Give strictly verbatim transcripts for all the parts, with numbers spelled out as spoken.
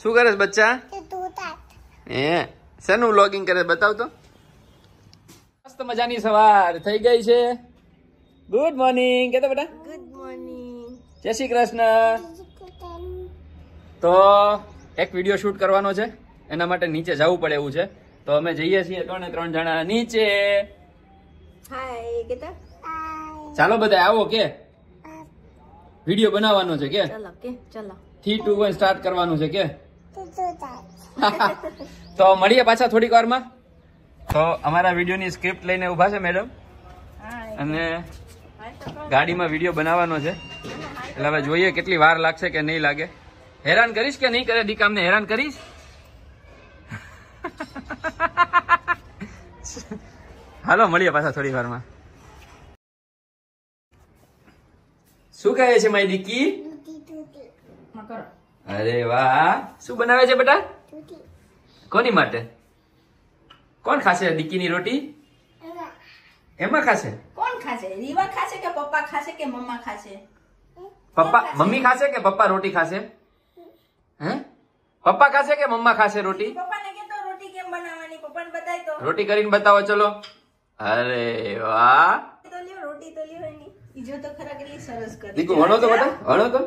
શું કરે બચ્ચા? હે શેનું વ્લોગિંગ કરે બતાવ તો. મસ્ત મજાની સવાર થઈ ગઈ છે. ગુડ મોર્નિંગ કેતો બેટા. Good morning. જય શ્રી કૃષ્ણ. તો એક વિડીયો શૂટ કરવાનો છે, એના માટે નીચે જવું પડે એવું છે. તો અમે જઈએ છીએ ત્રણે ત્રણ જણા નીચે. હાય કેતા. ચાલો બધા આવો કે વિડીયો બનાવવાનો છે કે. ચલો કે ચલો. થ્રી ટુ વન સ્ટાર્ટ કરવાનું છે કે. તો મળીએ પાછા થોડીક વારમાં. તો અમારા વિડીયોની સ્ક્રિપ્ટ લઈને ઉભા છે મેડમ, અને ગાડીમાં વિડીયો બનાવવાનો છે. એટલે હવે જોઈએ કેટલી વાર લાગશે કે નહીં લાગે. હેરાન કરીશ કે નહીં કરે દીકા? અમને હેરાન કરીશ? હાલો મળીએ પાછા થોડી વારમાં. શું કહે છે મારી દીકી? અરે વાહ, શું બનાવે છે બેટા? કોની માટે? કોણ ખાશે દીકીની રોટી? એમાં ખાશે? કોણ ખાશે? રીવા ખાશે કે પપ્પા ખાશે કે મમ્મા ખાશે? પપ્પા મમ્મી ખાશે કે પપ્પા રોટી ખાશે? હે પપ્પા ખાશે કે મમ્મા ખાશે રોટી? પપ્પાને કે તો રોટી કેમ બનાવવાની, પપ્પાને બતાય તો. રોટી કરીને બતાવો ચલો. અરે વાહ, તો લ્યો રોટી તો લ્યો એની. ઈ જો તો ખરા કેટલી સરસ કરી. દીકુ વણો તો બેટા, વણો તો.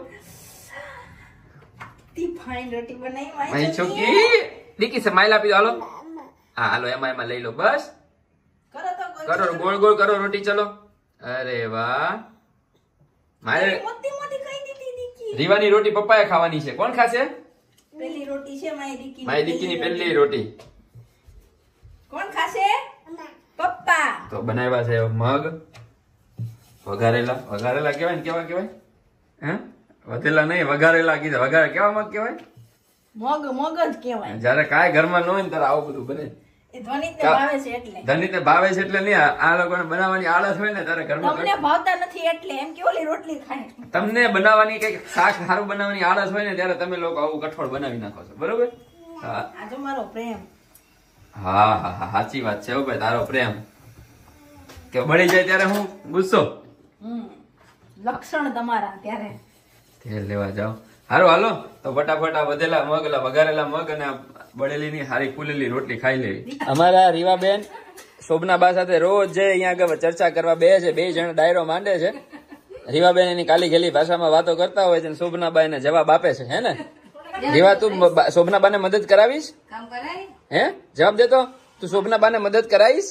તી ફાઈન રોટી બનાવી મારી મારી છોકરી. દીકી સ્માઈલ આપી દો હાલો. હા હાલો એમાં એમાં લઈ લો બસ. કરો તો કરો ગોળ ગોળ કરો રોટી ચલો. અરે વાહ, મારે મોટી મોટી ખાઈ દીધી દીકી. રીવાની રોટી પપ્પાએ ખાવાની છે. કોણ ખાશે? પેલી રોટી છે મારી દીકી. મારી દીકીની પહેલી રોટી. કોણ ખાશે? પપ્પા. તો બનાવ્યા છે મગ વઘારેલા. વઘારેલા કેવાય ને? કેવા કેવાય? હે વધેલા નહીં, વઘારેલા કીધા. વઘારે કેવા મગ કેવાય? મગ મગ જ કહેવાય. જયારે કાંઈ ઘરમાં ન હોય ને ત્યારે આવું બધું બને. એ ધ્વનિત ને ભાવે છે એટલે. ધનિત ને ભાવે છે એટલે નહીં. આ લોકોને બનાવવાની આળસ હોય ને ત્યારે ઘરમાં. તમને ભાવતા નથી એટલે એમ કે ઓલી રોટલી ખાય. તમને બનાવવાની કઈક શાક સારું બનાવવાની આળસ હોય ને ત્યારે તમે લોકો આવું કઠોળ બનાવી નાખો છો, બરોબર? હા આ જો મારો પ્રેમ. હા હા હા સાચી વાત છે ભાઈ, તારો પ્રેમ. કે બળી જાય ત્યારે હું ગુસ્સો. હમ લક્ષણ તમારા ત્યારે. તેલ લેવા જાઓ. હારું હાલો તો ફટાફટ આ વધેલા મગ, વઘારેલા મગ અને બળેલી ની હારી ફૂલેલી રોટલી ખાઈ લેવી. અમારા રીવાબેન શોભનાબા સાથે રોજ જે અહીંયા આગળ ચર્ચા કરવા બે છે. બે જણ ડાયરો માંડે છે. રીવાબેન એની કાલી ઘેલી ભાષામાં વાતો કરતા હોય છે, શોભનાબા એને જવાબ આપે છે. હે ને રીવા, તું શોભનાબા ને મદદ કરાવીશ? હે જવાબ દેતો. તું શોભનાબા ને મદદ કરાવીશ?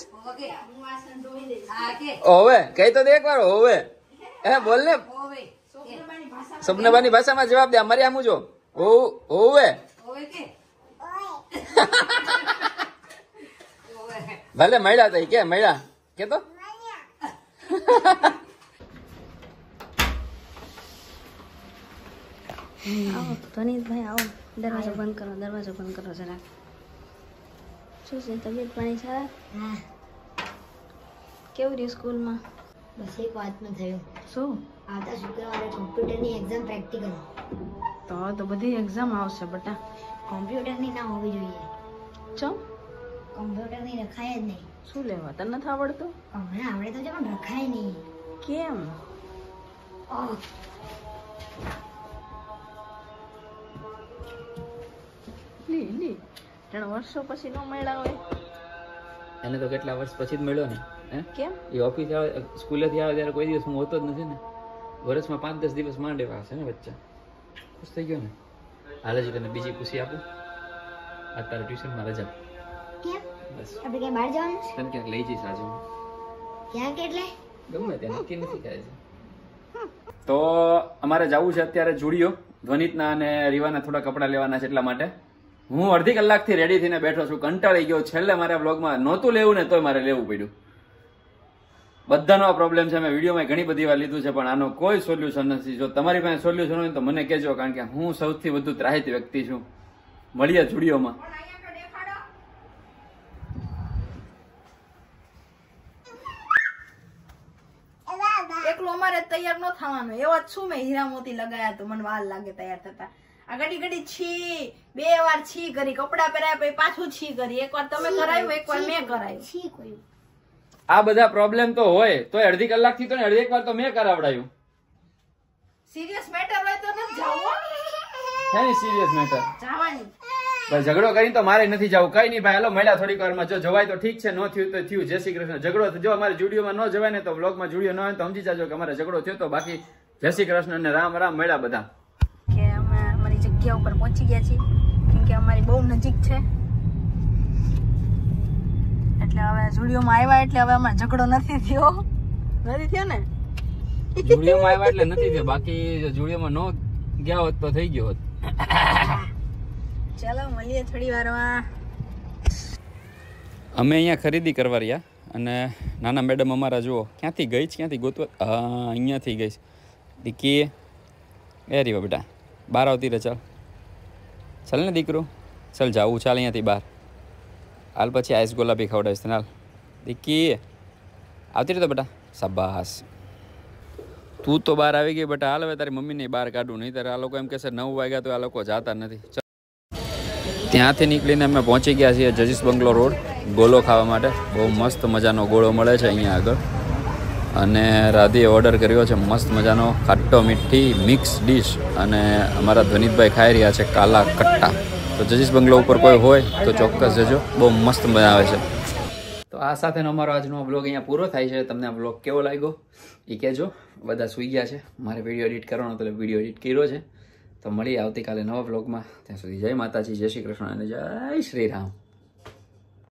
હોવે કઈ તો દે એક વાર. હોવે હે બોલ ને. શોભનાબાની ભાષામાં જવાબ દે. અમારી આમ જો હોવે. ભલે મળ્યા તઈ કે મળ્યા કે તો. આવો ધનીતભાઈ આવો. દરવાજો બંધ કરો, દરવાજો બંધ કરો જરા. શું છે તબિયત પાણી સારા? હા. કેવું રહ્યું સ્કૂલમાં? બસ એક વાત ન થયું. શું? આવતા શુક્રવારે કોમ્પ્યુટરની એક્ઝામ પ્રેક્ટિકલ. તો તો બધી એક્ઝામ આવશે બટા. કોમ્પ્યુટરની ના હોવી જોઈએ. ચમ? કોમ્પ્યુટરની રખાય જ નહીં. શું લેવા? તને નથી આવડતું? હમણાં આવડે તો છે પણ રખાય નહીં. કેમ? ઓહ લી લી ત્રણ વર્ષો પછી ન મળ્યા હોય. એને તો કેટલા વર્ષ પછી જ મળ્યો ને. હે કેમ? એ ઓફિસ આવે સ્કૂલેથી આવે ત્યારે કોઈ દિવસ હું હોતો જ નથી ને. વર્ષમાં પાંચ દસ દિવસ માંડે હશે ને બચ્ચા. ખુશ થઈ ગયો ને? હાલે જ તને બીજી ખુશી આપું. અત્યારે ટ્યુશનમાં રજા. કેમ? બસ આપણે ક્યાં બહાર જવાનું છે? તને ક્યાંક લઈ જઈશ આજે. ક્યાં કેટલે? ગમે ત્યાં નક્કી નથી કહે છે. તો અમારે જવું છે અત્યારે જુડિયો. ધ્વનિતના અને રીવાના થોડા કપડા લેવાના છે એટલા માટે. હું અડધી કલાકથી રેડી થઈને બેઠો છું. કંટાળી ગયો. છેલ્લે મારા બ્લોગમાં નહોતું લેવું ને તોય મારે લેવું પડ્યું. બધાનો આ પ્રોબ્લેમ છે. મેં વિડીયોમાં ઘણી બધી વાર લીધું છે પણ આનો કોઈ સોલ્યુશન નથી. જો તમારી પાસે સોલ્યુશન હોય તો મને કહેજો, કારણ કે હું સૌથી વધુ ત્રાહિત વ્યક્તિ છું. મળીએ જુડિયોમાં. એકલું અમારે તૈયાર ન થવાનું. એવા જ શું મેં હીરા મોતી લગાયા તો મને વાર લાગે તૈયાર થતા. આ ઘડી ઘડી છી બે વાર છી કરી, કપડા પહેરાયા પછી પાછું છી કરી. એક વાર તમે કરાયું, એક વાર મેં કરાયું. છી કોઈ આ બધા પ્રોબ્લેમ તો હોય તો અડધી કલાક થી તો અડધી એક વાર તો મેં કરાવડાયું. સિરિયસ મેટર હોય તો ન જાવ. હે સિરિયસ મેટર જવાની ભાઈ ઝઘડો કરીને તો મારે નથી જવું. કઈ નહીં ભાઈ, હાલો મળ્યા થોડીક વારમાં. જો જવાય તો ઠીક છે, ન થયું તો થયું. જય શ્રી કૃષ્ણ. ઝઘડો જો અમારે જુડિયોમાં ન જવાય ને તો વ્લોગમાં જુડિયો ન હોય તો સમજી જાજો કે અમારે ઝઘડો થયો તો. બાકી જય શ્રી કૃષ્ણ અને રામ રામ. મળ્યા બધા. કે અમે અમારી જગ્યા ઉપર પહોંચી ગયા છીએ કેમ કે અમારી બહુ નજીક છે એટલે હવે જુડિયોમાં આવ્યા એટલે હવે અમારે ઝઘડો નથી થયો. નથી થયો ને? જુડિયોમાં આવ્યા એટલે નથી થયો. બાકી જુડિયોમાં ન ગયા હોત તો થઈ ગયો હોત. ચાલો મળીએ થોડી વારમાં. અમે અહીંયા ખરીદી કરવા રહ્યા અને નાના મેડમ અમારા જુઓ ક્યાંથી ગઈ છે, ક્યાંથી ગોતવા. હા, અહીંયાથી ગઈ છે. દીકી એ રીવા બેટા, બહાર આવતી રહે. ચાલ ચાલ ને દીકરું, ચાલ જાવું. ચાલ અહીંયાથી બહાર હાલ, પછી આઈસ ગુલાબી ખવડાવીશ તને. હાલ દીકી, આવતી રહે તો બેટા. શાબાશ, તું તો બહાર આવી ગઈ બેટા. હાલ હવે તારી મમ્મીને બહાર કાઢું, નહીં ત્યારે આ લોકો એમ કહેશે નવ વાગ્યા તો આ લોકો જાતા નથી. ત્યાંથી નીકળીને અમે પહોંચી ગયા છીએ જજીસ બંગલો રોડ ગોલો ખાવા માટે. બહુ મસ્ત મજાનો ગોળો મળે છે અહીંયા આગળ અને રાધીએ ઓર્ડર કર્યો છે મસ્ત મજાનો ખાટ્ટો મીઠી મિક્સ ડીશ અને અમારા ધ્વનિતભાઈ ખાઈ રહ્યા છે કાલા કટ્ટા. તો જજીસ બંગલો ઉપર કોઈ હોય તો ચોક્કસ જજો, બહુ મસ્ત મજા આવે છે. તો આ સાથેનો અમારો આજનો બ્લોગ અહીંયા પૂરો થાય છે. તમને આ બ્લોગ કેવો લાગ્યો એ કહેજો. બધા સૂઈ ગયા છે, મારે વિડીયો એડિટ કરવાનો તો વિડીયો એડિટ કર્યો છે. તો મળીએ આવતીકાલે નવા બ્લોગમાં. ત્યાં સુધી જય માતાજી, જય શ્રી કૃષ્ણ અને જય શ્રી રામ.